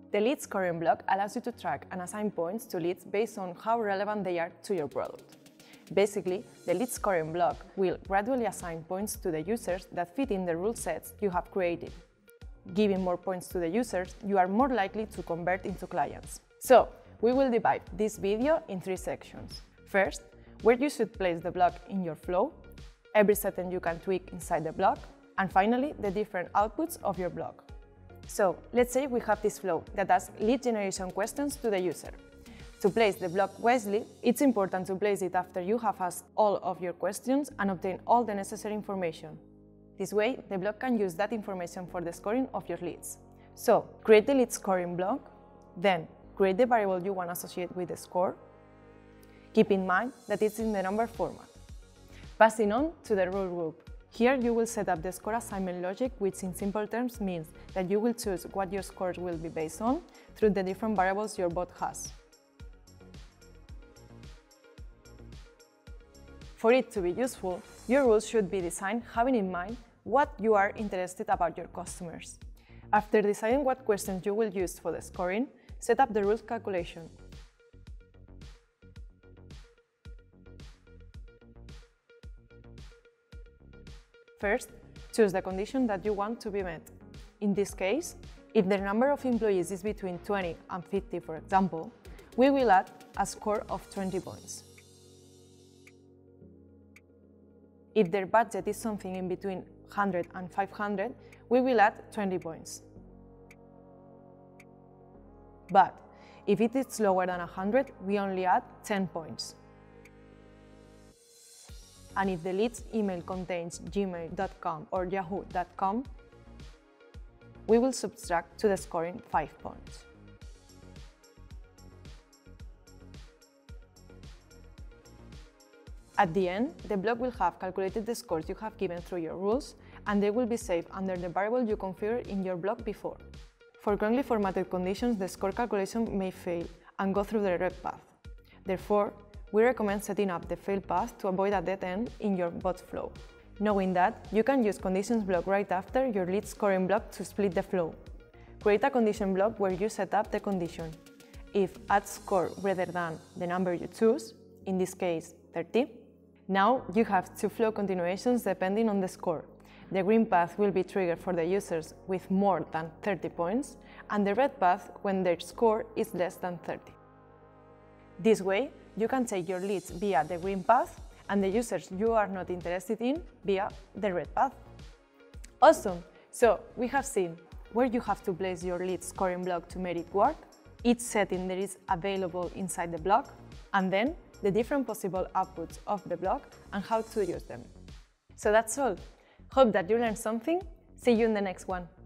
The lead scoring block allows you to track and assign points to leads based on how relevant they are to your product. Basically, the lead scoring block will gradually assign points to the users that fit in the rule sets you have created. Giving more points to the users, you are more likely to convert into clients. So, we will divide this video in 3 sections. First, where you should place the block in your flow, every setting you can tweak inside the block, and finally, the different outputs of your block. So, let's say we have this flow that asks lead generation questions to the user. To place the block wisely, it's important to place it after you have asked all of your questions and obtain all the necessary information. This way, the block can use that information for the scoring of your leads. So, create the lead scoring block, then create the variable you want to associate with the score. Keep in mind that it's in the number format. Passing on to the rule group. Here you will set up the score assignment logic, which in simple terms means that you will choose what your scores will be based on through the different variables your bot has. For it to be useful, your rules should be designed having in mind what you are interested about your customers. After deciding what questions you will use for the scoring, set up the rules calculation. First, choose the condition that you want to be met. In this case, if the number of employees is between 20 and 50, for example, we will add a score of 20 points. If their budget is something in between 100 and 500, we will add 20 points. But if it is lower than 100, we only add 10 points. And if the lead's email contains gmail.com or yahoo.com, we will subtract to the scoring 5 points. At the end, the block will have calculated the scores you have given through your rules, and they will be saved under the variable you configured in your block before. For wrongly formatted conditions, the score calculation may fail and go through the red path. Therefore, we recommend setting up the fail path to avoid a dead end in your bot flow. Knowing that, you can use conditions block right after your lead scoring block to split the flow. Create a condition block where you set up the condition. If add score rather than the number you choose, in this case 30, now you have 2 flow continuations depending on the score. The green path will be triggered for the users with more than 30 points, and the red path when their score is less than 30. This way, you can take your leads via the green path and the users you are not interested in via the red path. Awesome! So, we have seen where you have to place your lead scoring block to make it work, each setting that is available inside the block, and then the different possible outputs of the block and how to use them. So that's all. Hope that you learned something. See you in the next one.